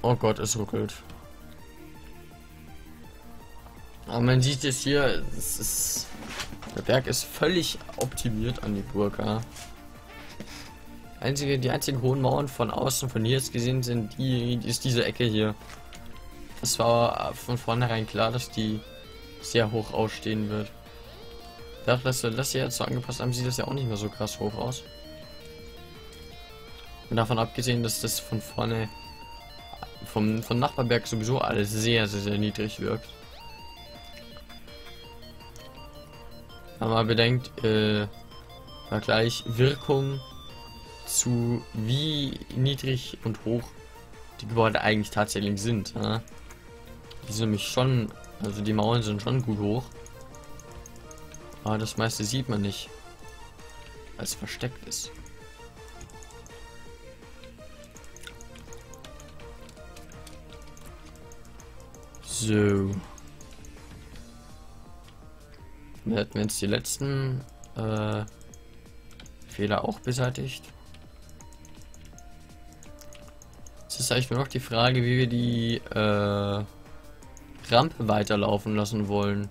Oh Gott, es ruckelt. Aber man sieht es hier, der Berg ist völlig optimiert an die Burg. Ja. Die einzigen hohen Mauern von außen, von hier jetzt gesehen, ist diese Ecke hier. Das war von vornherein klar, dass die sehr hoch ausstehen wird. Dadurch, dass wir das hier jetzt so angepasst haben, sieht das ja auch nicht mehr so krass hoch aus. Und davon abgesehen, dass das von vorne vom Nachbarberg sowieso alles sehr, sehr, sehr niedrig wirkt. Wenn man bedenkt, Vergleich Wirkung zu wie niedrig und hoch die Gebäude eigentlich tatsächlich sind. Ja? Die sind nämlich schon, also die Mauern sind schon gut hoch. Aber das meiste sieht man nicht, weil es versteckt ist. So. Wir hätten jetzt die letzten Fehler auch beseitigt. Jetzt ist eigentlich nur noch die Frage, wie wir die Rampe weiterlaufen lassen wollen.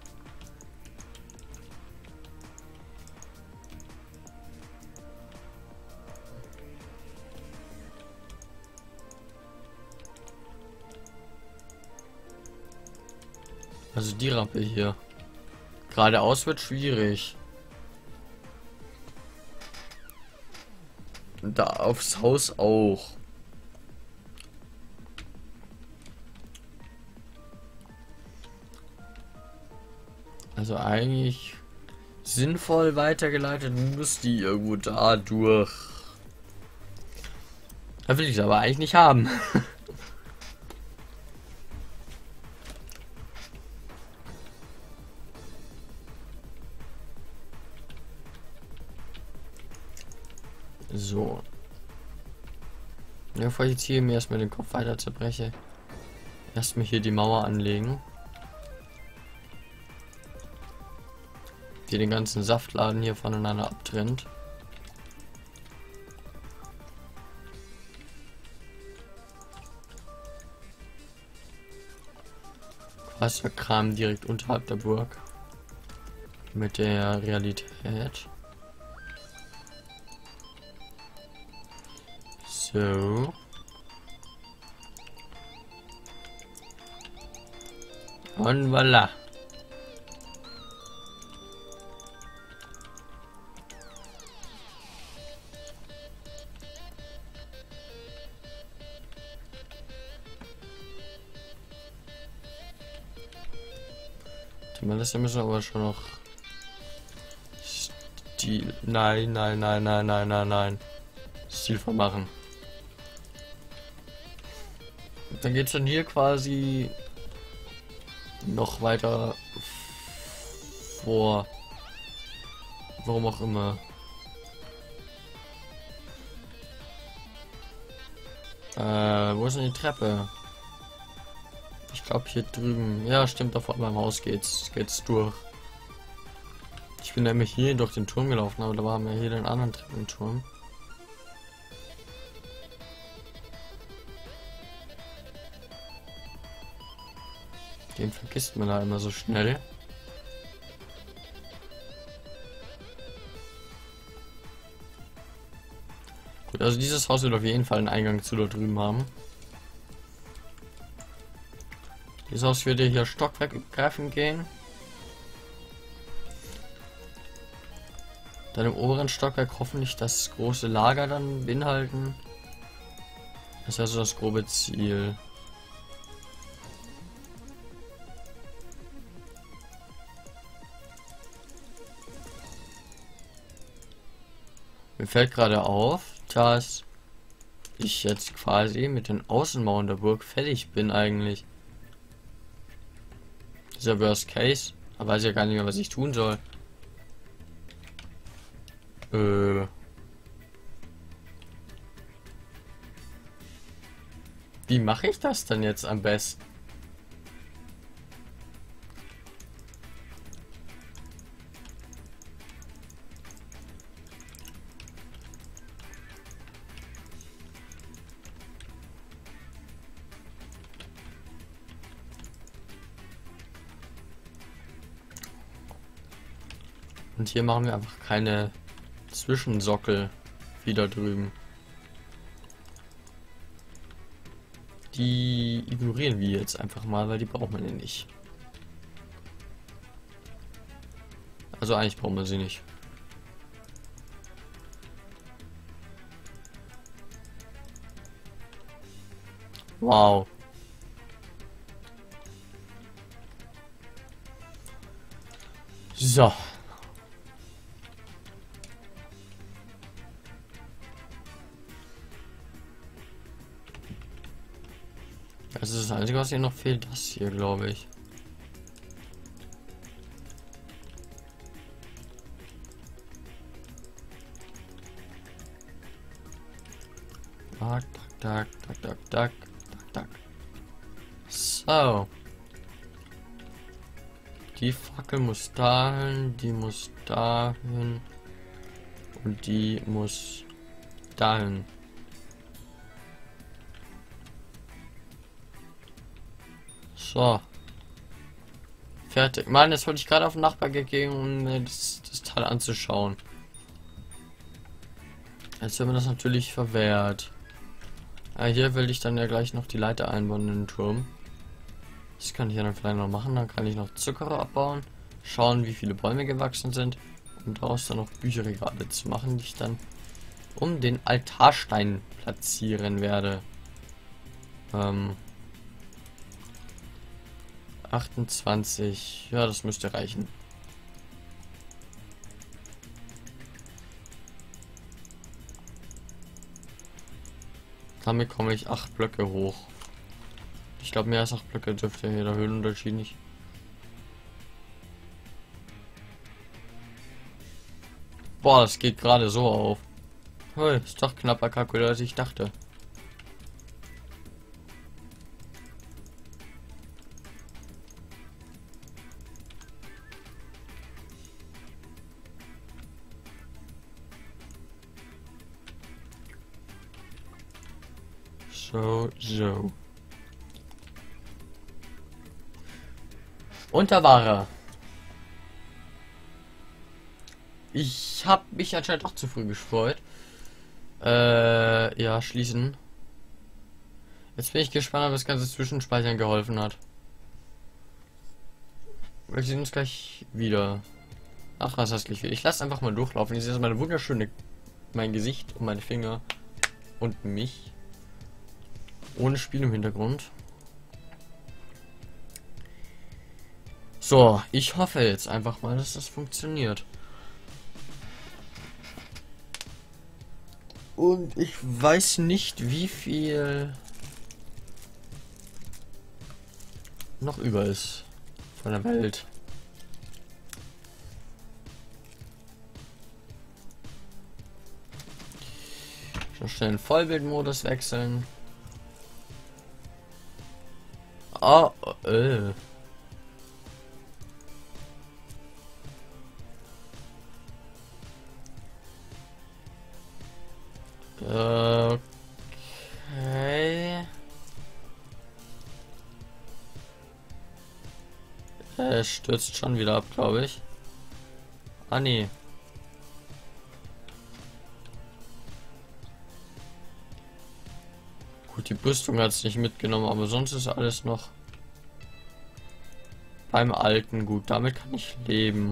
Also die Rampe hier. Geradeaus wird schwierig. Und da aufs Haus auch. Also eigentlich sinnvoll weitergeleitet muss die irgendwo da durch. Da will ich es aber eigentlich nicht haben. So. Ja, bevor ich jetzt hier mir erstmal den Kopf weiter zerbreche, erstmal hier die Mauer anlegen. Die den ganzen Saftladen hier voneinander abtrennt. Wasserkram direkt unterhalb der Burg. Mit der Realität. So. Und voilà. Das müssen wir aber schon noch Stil. Nein. Stilvoll machen. Dann geht es dann hier quasi noch weiter vor. Warum auch immer. Wo ist denn die Treppe? Ich glaube hier drüben. Ja, stimmt, da vorne beim Haus geht's durch. Ich bin nämlich hier durch den Turm gelaufen, aber da waren wir hier den anderen Treppenturm. Den vergisst man da immer so schnell. Gut, also dieses Haus wird auf jeden Fall einen Eingang zu da drüben haben. Dieses Haus wird hier stockwerkgreifend gehen. Dann im oberen Stockwerk hoffentlich das große Lager dann beinhalten. Das ist also das grobe Ziel. Mir fällt gerade auf, dass ich jetzt quasi mit den Außenmauern der Burg fertig bin eigentlich. Dieser Worst Case. Da weiß ich ja gar nicht mehr, was ich tun soll. Wie mache ich das denn jetzt am besten? Und hier machen wir einfach keine Zwischensockel wie da drüben. Die ignorieren wir jetzt einfach mal, weil die braucht man ja nicht. Also eigentlich brauchen wir sie nicht. Wow. So. Das ist das Einzige, was hier noch fehlt. Das hier, glaube ich. Tak, tak, tak, tak, tak, tak, tak. So. Die Fackel muss dahin, die muss dahin und die muss dahin. So. Fertig. Mann, jetzt wollte ich gerade auf den Nachbar gehen, um mir das Teil anzuschauen. Jetzt wird mir das natürlich verwehrt. Hier will ich dann ja gleich noch die Leiter einbauen in den Turm. Das kann ich ja dann vielleicht noch machen. Dann kann ich noch Zuckerrohr abbauen. Schauen, wie viele Bäume gewachsen sind. Und daraus dann noch Bücherregale zu machen, die ich dann um den Altarstein platzieren werde. 28. Ja, das müsste reichen. Damit komme ich 8 Blöcke hoch. Ich glaube, mehr als 8 Blöcke dürfte hier der Höhenunterschied nicht. Boah, das geht gerade so auf. Hey, ist doch knapper kalkuliert, als ich dachte. So. Und da war er. Ich habe mich anscheinend doch zu früh gefreut. Ja, schließen. Jetzt bin ich gespannt, ob das ganze Zwischenspeichern geholfen hat. Wir sehen uns gleich wieder. Ach, was heißt gleich wieder? Ich lasse einfach mal durchlaufen. Ich sehe meine wunderschöne, mein Gesicht und meine Finger und mich. Ohne Spiel im Hintergrund. So, ich hoffe jetzt einfach mal, dass das funktioniert. Und ich weiß nicht, wie viel noch über ist von der Welt. Schon schnell in Vollbildmodus wechseln. Oh, Okay. Stürzt schon wieder ab, glaube ich. Ah, nee. Gut, die Brüstung hat es nicht mitgenommen, aber sonst ist alles noch beim Alten. Gut, damit kann ich leben.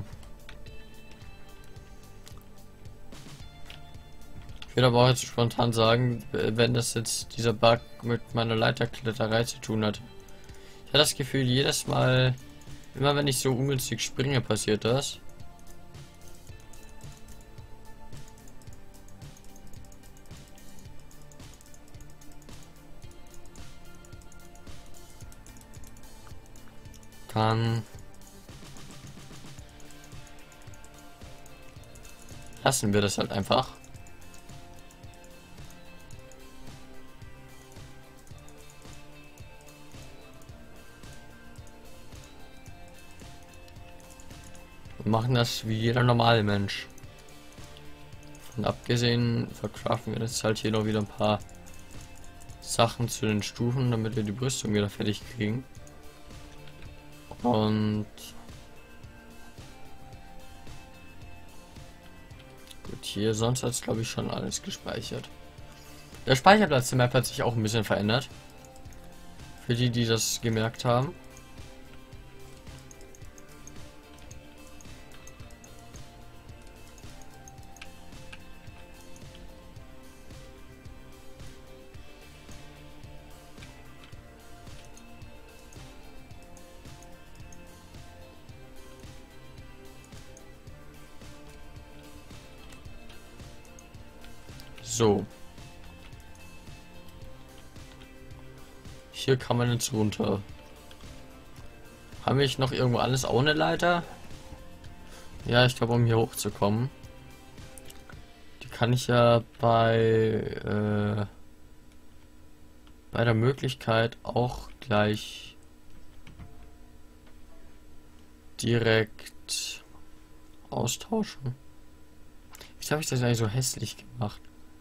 Ich würde aber auch jetzt spontan sagen, wenn das jetzt dieser Bug mit meiner Leiterkletterei zu tun hat. Ich habe das Gefühl, jedes Mal, immer wenn ich so ungünstig springe, passiert das. Dann lassen wir das halt einfach. Wir machen das wie jeder normale Mensch. Und abgesehen verkraften wir jetzt halt hier noch wieder ein paar Sachen zu den Stufen, damit wir die Brüstung wieder fertig kriegen. Und Gut, hier sonst hat es glaube ich schon alles gespeichert. Der Speicherplatz der Map hat sich auch ein bisschen verändert. Für die, die das gemerkt haben. So. Hier kann man jetzt runter. Haben wir noch irgendwo alles ohne Leiter? Ja, ich glaube, um hier hochzukommen. Die kann ich ja bei der Möglichkeit auch gleich direkt austauschen. Wieso habe ich das eigentlich so hässlich gemacht?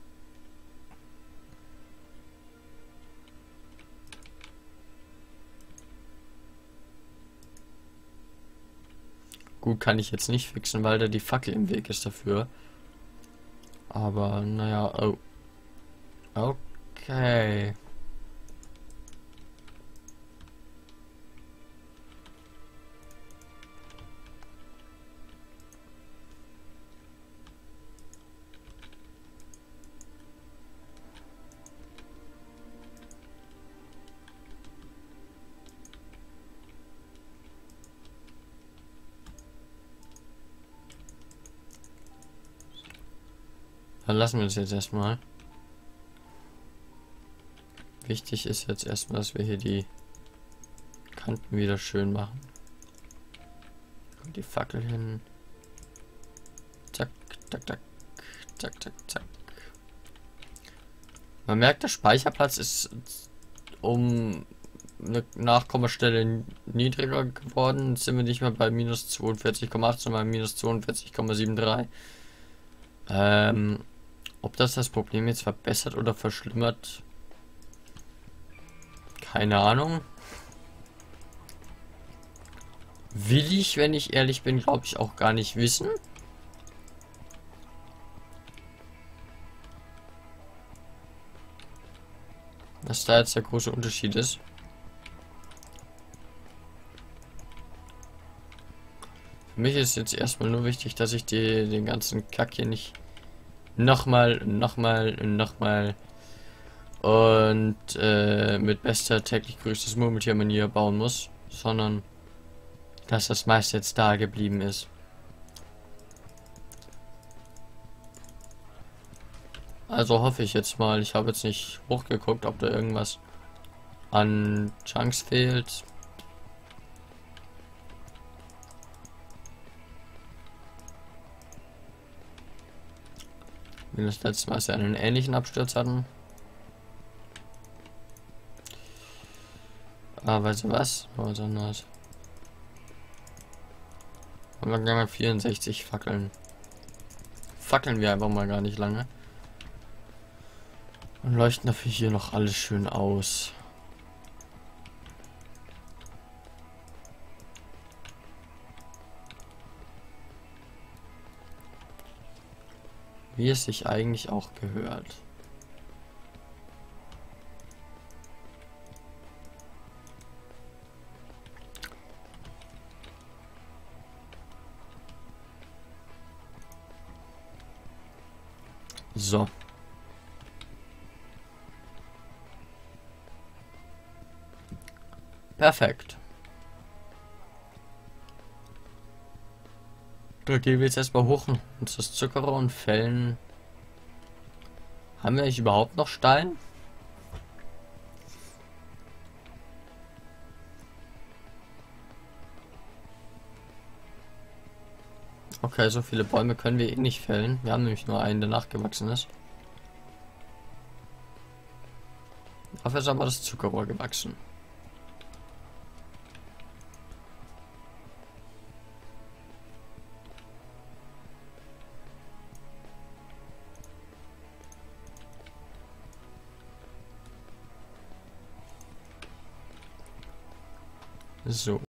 Gut, kann ich jetzt nicht fixen, weil da die Fackel im Weg ist dafür. Aber naja, oh. Okay. Dann lassen wir das jetzt erstmal. Wichtig ist jetzt erstmal, dass wir hier die Kanten wieder schön machen. Kommt die Fackel hin. Zack, zack, zack, zack, zack, zack. Man merkt, der Speicherplatz ist um eine Nachkommastelle niedriger geworden. Jetzt sind wir nicht mehr bei minus 42,8, sondern bei minus 42,73. Ob das Problem jetzt verbessert oder verschlimmert, keine Ahnung. Will ich, wenn ich ehrlich bin, glaube ich auch gar nicht wissen. Was da jetzt der große Unterschied ist. Für mich ist jetzt erstmal nur wichtig, dass ich den ganzen Kack hier nicht nochmal und mit bester täglich grüßtes Murmeltier-Manier bauen muss, sondern dass das meiste jetzt da geblieben ist. Also hoffe ich jetzt mal. Ich habe jetzt nicht hochgeguckt, ob da irgendwas an Chunks fehlt. Wir das letzte Mal einen ähnlichen Absturz hatten. Ah, weißt du was? Was anderes. Und dann gehen wir 64 Fackeln. Fackeln wir einfach mal gar nicht lange. Und leuchten dafür hier noch alles schön aus. Wie es sich eigentlich auch gehört. So. Perfekt. Da gehen wir jetzt erstmal hoch und das Zuckerer und Fällen. Haben wir eigentlich überhaupt noch Stein? Okay, so viele Bäume können wir eh nicht fällen. Wir haben nämlich nur einen, der nachgewachsen ist. Dafür ist aber das Zuckerrohr gewachsen. So.